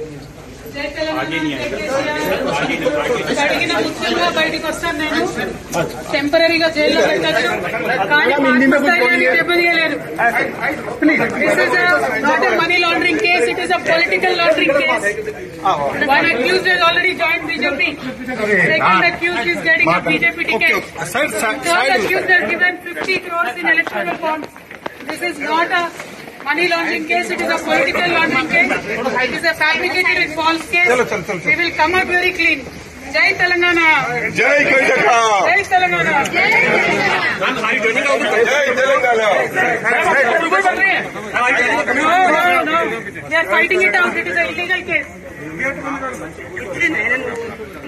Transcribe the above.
జై తెలంగాణ అడిగిన ముఖ్యంగా బయటకు వస్తాను. నేను టెంపరీగా జైల్లో పెట్టచ్చు, కానీ దెబ్బతీయలేరు. This is not a money laundering case, it is a political laundering case. One accused has already joined BJP. Second accused is getting a BJP ticket. Third accused has given 50 crores in electoral bonds. This is not a money laundering case, it is a political laundering case. It is a fabricated and false case. We will come out very clean. Jai Telangana. Jai Karnataka. Jai Telangana. Jai Telangana. No. They are fighting it out. It is a illegal case.